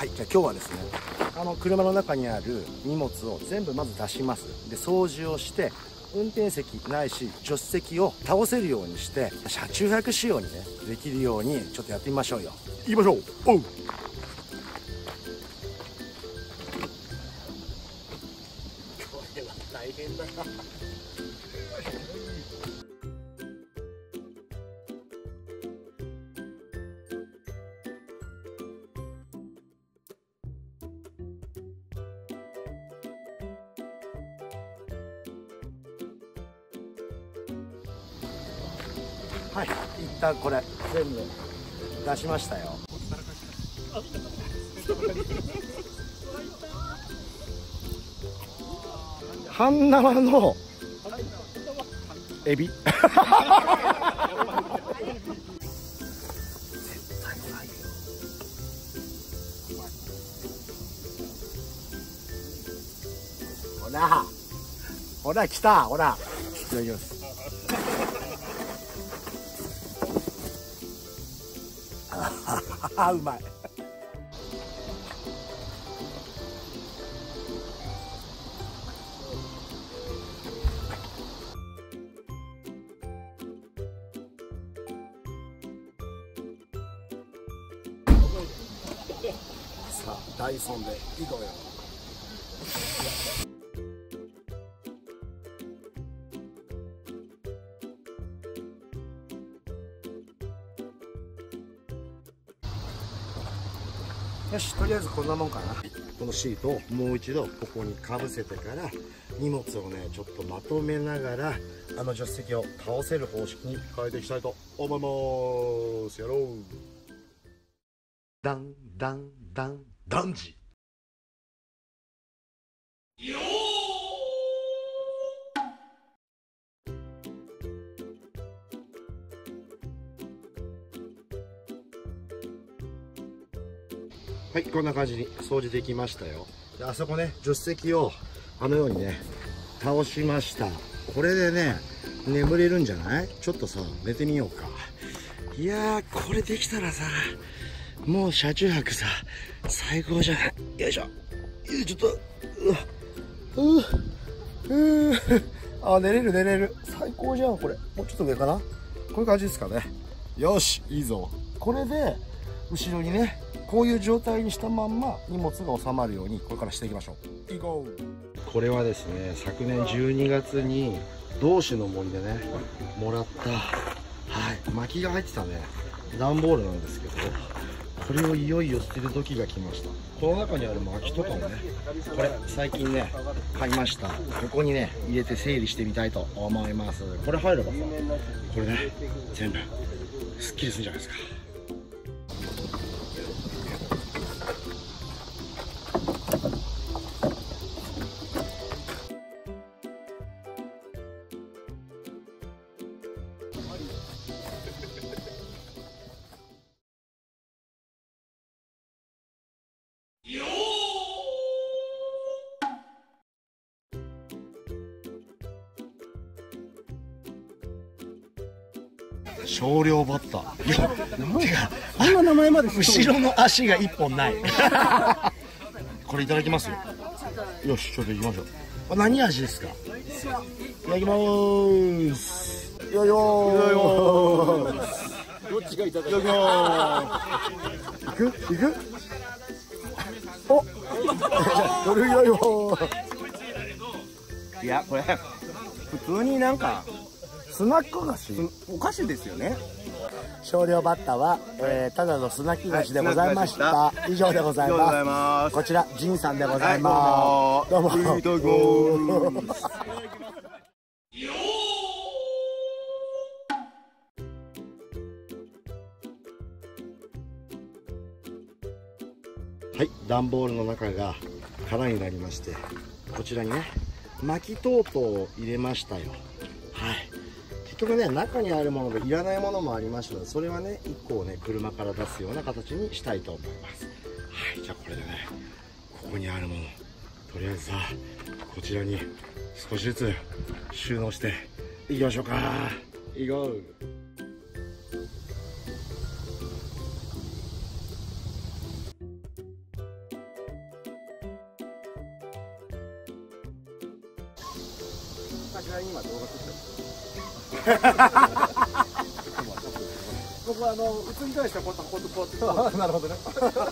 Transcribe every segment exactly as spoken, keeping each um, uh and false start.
はい、じゃあ今日はですね、あの車の中にある荷物を全部まず出します。で、掃除をして運転席ないし助手席を倒せるようにして車中泊仕様にねできるようにちょっとやってみましょうよ。行きましょう。おう。これは大変だな。はい、一旦これ全部出しましたよ。半生のエビ。絶対うまいよ。ほら、ほら来た、ほら。いただきます。あ、うまい。さあ、ダイソンでいこうよ。よし、とりあえずこんなもんかな。このシートをもう一度ここにかぶせてから荷物をねちょっとまとめながらあの助手席を倒せる方式に変えていきたいと思います。やろう。ダンダンダンダンジ。よー。はい、こんな感じに掃除できましたよ。で、あそこね、助手席をあのようにね、倒しました。これでね、眠れるんじゃない？ちょっとさ、寝てみようか。いやー、これできたらさ、もう車中泊さ、最高じゃない？よいしょ。ちょっと、ううううあ、寝れる寝れる。最高じゃん、これ。もうちょっと上かな？こういう感じですかね。よし、いいぞ。これで、後ろにね、こういう状態にしたまんま荷物が収まるようにこれからしていきましょう。行こう。これはですね、昨年じゅうにがつに同志の森でねもらった、はい、薪が入ってたね段ボールなんですけど、これをいよいよ捨てる時が来ました。この中にある薪とかもね、これ最近ね買いました。ここにね入れて整理してみたいと思います。これ入ればさ、これね全部すっきりするんじゃないですか。少量バッター。いや、てか、あんな名前まで後ろの足が一本ない。これいただきますよ。よし、ちょっと行きましょう。これ何味ですか？いただきまーす。よよー。どっちがいただきます。行く？行く？お。どれよよ。いや、これ普通になんか。スナック菓子、お菓子ですよね。少量バッタは、えー、ただのスナック菓子でございました。はい、以上でございます。こちらジンさんでございます。はい、どうも。どうも。いただきます。はい、段ボールの中が空になりまして、こちらにね薪等々を入れましたよ。はい。結局ね、中にあるものでいらないものもありましたので、それはねいっこをね車から出すような形にしたいと思います。はい、じゃあこれでねここにあるものとりあえずさ、こちらに少しずつ収納していきましょうか。いこう。 ちらに今動画撮ってる。僕はあの普通に対してこうやってこうやってこうやって。なるほどね。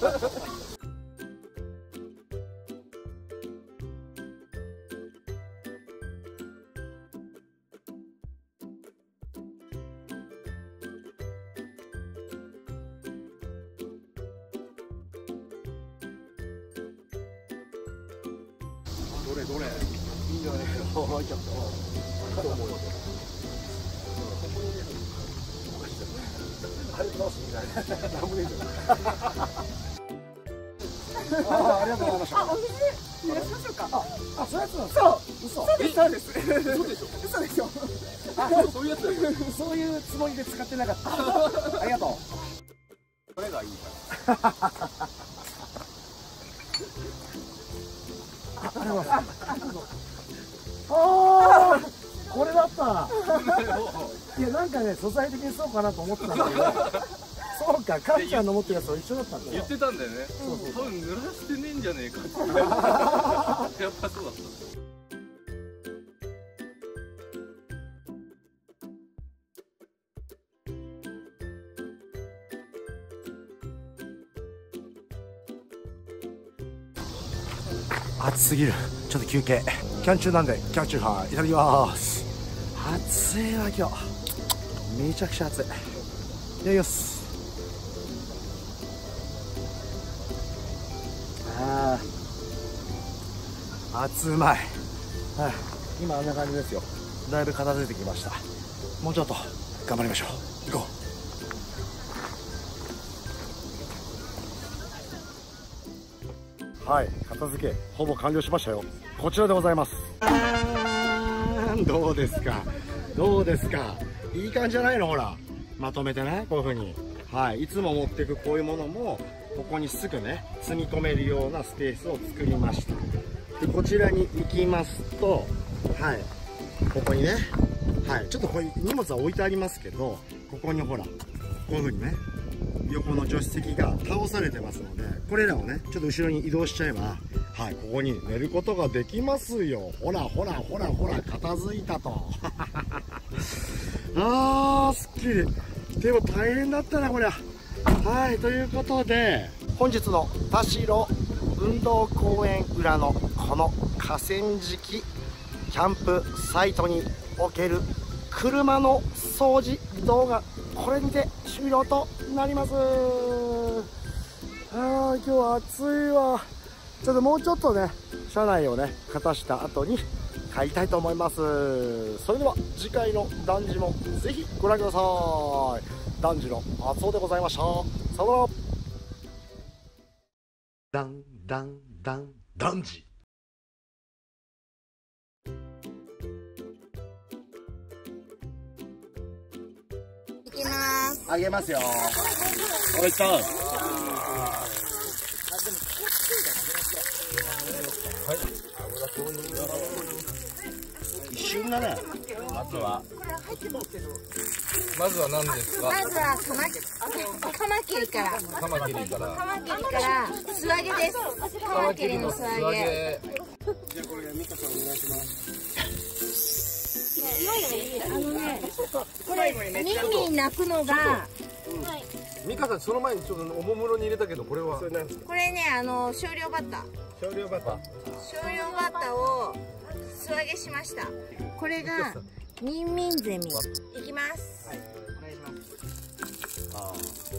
どれどれいいんじゃないかな。入っちゃった。どう思うよ。あれ直すみたいな。なんもねえじゃん。ああ、ありがとうございました。あ、お水入れましょうか。あ、あ、そういうやつなんですか。そう、嘘。嘘です。嘘でしょ。嘘でしょ。あ、そういうやつだよ。そういうつもりで使ってなかった。ありがとう。これがいいから。あ、ありがとうございます。ああ、これだった。いや、なんかね、素材的にそうかなと思ってたんだけど。そうか、かっちゃんの持ってるやつと一緒だったんだよ。 言ってたんだよね。多分濡らしてねえんじゃねえかって。やっぱそうだった。 暑すぎる。ちょっと休憩。キャン中なんでキャンチューハイいただきます。暑いわ今日。めちゃくちゃ暑い。いただきます。ああ、暑うまい。はい、今あんな感じですよ。だいぶ片付いてきました。もうちょっと頑張りましょう。行こう。はい、片付けほぼ完了しましたよ。こちらでございます。どうですかどうですか、いい感じじゃないの。ほらまとめてね、こういう風に。はい、いつも持っていくこういうものもここにすぐね積み込めるようなスペースを作りました。でこちらに行きますと、はい、ここにね、はい、ちょっとここに荷物は置いてありますけど、ここにほらこういう風にね横の助手席が倒されてますので、これらをねちょっと後ろに移動しちゃえば、はい、ここに寝ることができますよ。ほらほらほらほら、片付いたと。あーすっきり。でも大変だったなこりゃ。はい、ということで本日の田代運動公園裏のこの河川敷キャンプサイトにおける車の掃除動画、これにて終了となります。あー今日は暑いわ。ちょっともうちょっとね車内をね片した後に帰りたいと思います。それでは次回のダンジもぜひご覧ください。ダンジの厚尾でございました。さよなら。ダンダンダンダンジ。 いきます。 あげますよ。おいしそう。一瞬だね。 まずはまずは何ですか。 まずはカマカマキリから。 カマキリから。 カマキリから素揚げです。カマキリの素揚げ。 じゃあこれミカさんお願いします。 あのね、これミンミン鳴くのが。 ミカさんその前にちょっとおもむろに入れたけど、これはこれね、あの少量バッター。 少量バター。 少量バッターを素揚げしました。これがミンミンゼミ。いきます。はい、お願いします。 あ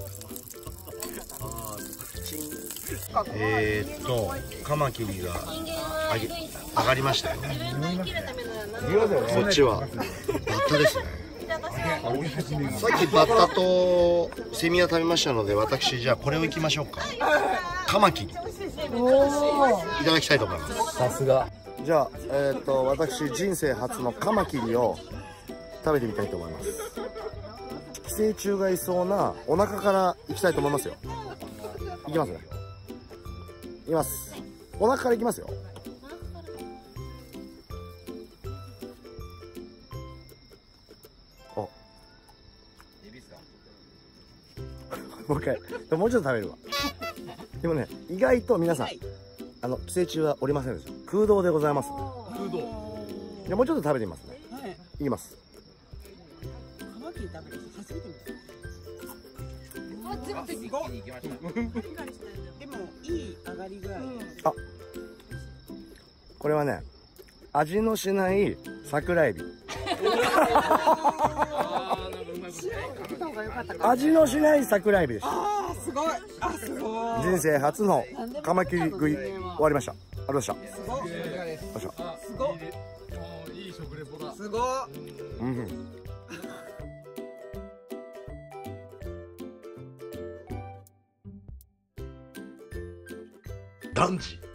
あ、えーっとカマキリがあげ上がりましたよ。こっちはバッタですね。さっきバッタとセミは食べましたので、私じゃあこれをいきましょうか。カマキリいただきたいと思います。 さすが。 じゃあ、えー、っと私人生初のカマキリを食べてみたいと思います。寄生虫がいそうなお腹からいきたいと思いますよ。いきますね。いきます。お腹からいきますよ。おもう一回。もうちょっと食べるわ。でもね、意外と皆さんあの寄生虫はおりませんでした。空洞でございます。 空洞。 でもうちょっと食べてみますね。 いきます。 カマキリ食べる人初めて見た。 あ、全部一気に行きました。 でもいい上がり具合。 あ、これはね、味のしない桜エビ。味のしない桜エビです。 ああ、すごい。あ、すごい。 人生初のカマキリ食い終わりました。ありがとうございました。 すごい。すごい。 いい食レポだ。 すごい。 うん。 ランジ